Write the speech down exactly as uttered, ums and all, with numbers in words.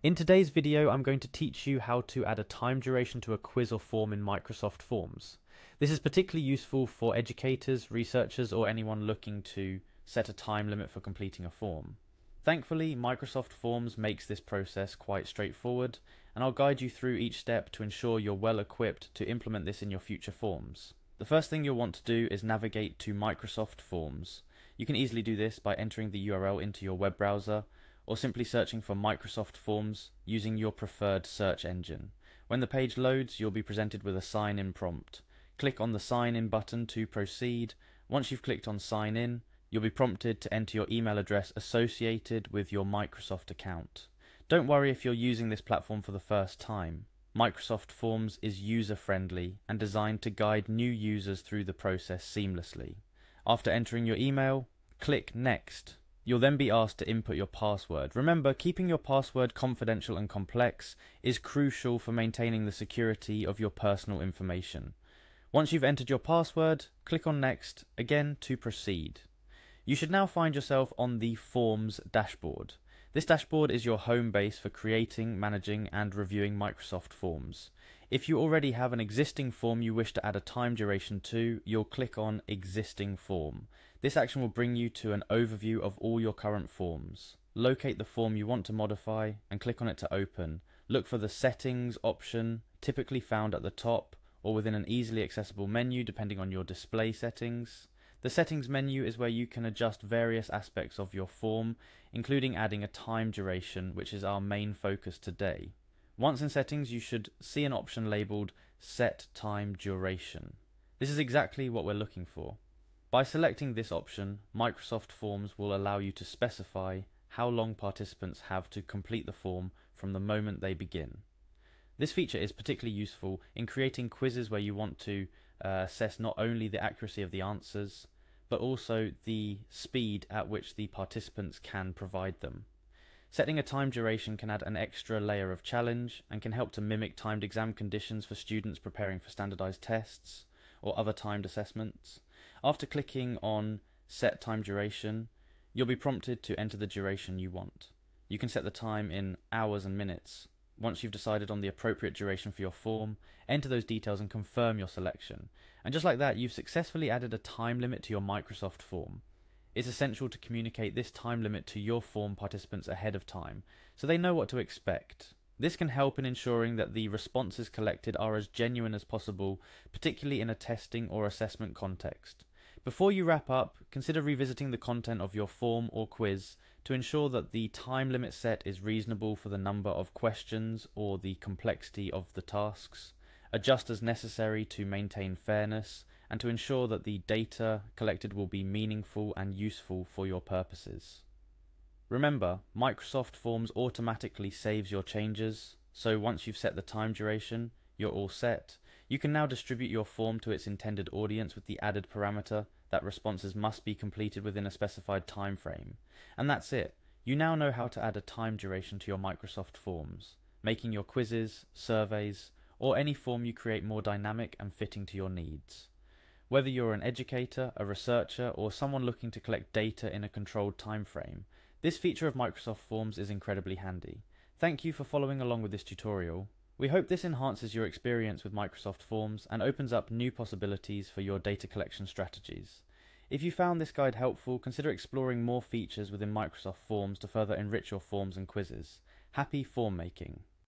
In today's video, I'm going to teach you how to add a time duration to a quiz or form in Microsoft Forms. This is particularly useful for educators, researchers, or anyone looking to set a time limit for completing a form. Thankfully, Microsoft Forms makes this process quite straightforward, and I'll guide you through each step to ensure you're well equipped to implement this in your future forms. The first thing you'll want to do is navigate to Microsoft Forms. You can easily do this by entering the U R L into your web browser, or simply searching for Microsoft Forms using your preferred search engine. When the page loads, you'll be presented with a sign-in prompt. Click on the Sign In button to proceed. Once you've clicked on Sign In, you'll be prompted to enter your email address associated with your Microsoft account. Don't worry if you're using this platform for the first time. Microsoft Forms is user-friendly and designed to guide new users through the process seamlessly. After entering your email, click Next. You'll then be asked to input your password. Remember, keeping your password confidential and complex is crucial for maintaining the security of your personal information. Once you've entered your password, click on Next, again to proceed. You should now find yourself on the Forms dashboard. This dashboard is your home base for creating, managing, and reviewing Microsoft Forms. If you already have an existing form you wish to add a time duration to, you'll click on Existing Form. This action will bring you to an overview of all your current forms. Locate the form you want to modify and click on it to open. Look for the Settings option, typically found at the top or within an easily accessible menu depending on your display settings. The Settings menu is where you can adjust various aspects of your form, including adding a time duration, which is our main focus today. Once in Settings, you should see an option labelled Set Time Duration. This is exactly what we're looking for. By selecting this option, Microsoft Forms will allow you to specify how long participants have to complete the form from the moment they begin. This feature is particularly useful in creating quizzes where you want to uh, assess not only the accuracy of the answers, but also the speed at which the participants can provide them. Setting a time duration can add an extra layer of challenge and can help to mimic timed exam conditions for students preparing for standardized tests or other timed assessments. After clicking on Set Time Duration, you'll be prompted to enter the duration you want. You can set the time in hours and minutes. Once you've decided on the appropriate duration for your form, enter those details and confirm your selection. And just like that, you've successfully added a time limit to your Microsoft form. It's essential to communicate this time limit to your form participants ahead of time, so they know what to expect. This can help in ensuring that the responses collected are as genuine as possible, particularly in a testing or assessment context. Before you wrap up, consider revisiting the content of your form or quiz to ensure that the time limit set is reasonable for the number of questions or the complexity of the tasks. Adjust as necessary to maintain fairness and to ensure that the data collected will be meaningful and useful for your purposes. Remember, Microsoft Forms automatically saves your changes, so once you've set the time duration, you're all set. You can now distribute your form to its intended audience with the added parameter that responses must be completed within a specified time frame. And that's it. You now know how to add a time duration to your Microsoft Forms, making your quizzes, surveys, or any form you create more dynamic and fitting to your needs. Whether you're an educator, a researcher, or someone looking to collect data in a controlled time frame, this feature of Microsoft Forms is incredibly handy. Thank you for following along with this tutorial. We hope this enhances your experience with Microsoft Forms and opens up new possibilities for your data collection strategies. If you found this guide helpful, consider exploring more features within Microsoft Forms to further enrich your forms and quizzes. Happy form making!